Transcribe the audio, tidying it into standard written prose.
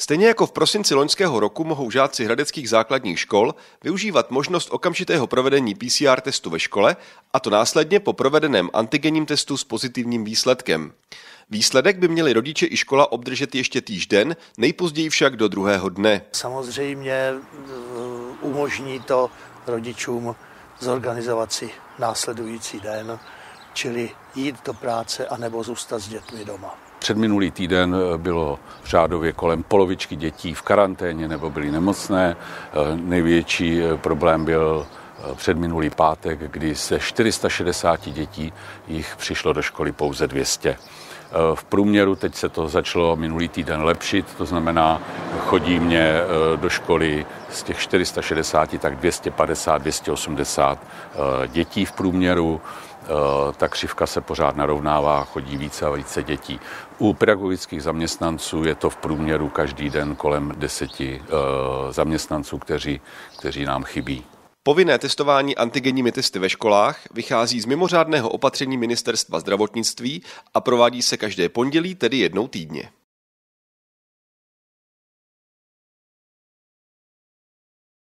Stejně jako v prosinci loňského roku mohou žáci hradeckých základních škol využívat možnost okamžitého provedení PCR testu ve škole, a to následně po provedeném antigenním testu s pozitivním výsledkem. Výsledek by měli rodiče i škola obdržet ještě týžden, nejpozději však do druhého dne. Samozřejmě umožní to rodičům zorganizovat si následující den, čili jít do práce anebo zůstat s dětmi doma. Předminulý týden bylo řádově kolem polovičky dětí v karanténě nebo byly nemocné. Největší problém byl předminulý pátek, kdy ze 460 dětí jich přišlo do školy pouze 200. V průměru teď se to začalo minulý týden lepšit, to znamená, chodí mě do školy z těch 460 tak 250, 280 dětí v průměru. Ta křivka se pořád narovnává, chodí více a více dětí. U pedagogických zaměstnanců je to v průměru každý den kolem 10 zaměstnanců, kteří nám chybí. Povinné testování antigenními testy ve školách vychází z mimořádného opatření Ministerstva zdravotnictví a provádí se každé pondělí, tedy jednou týdně.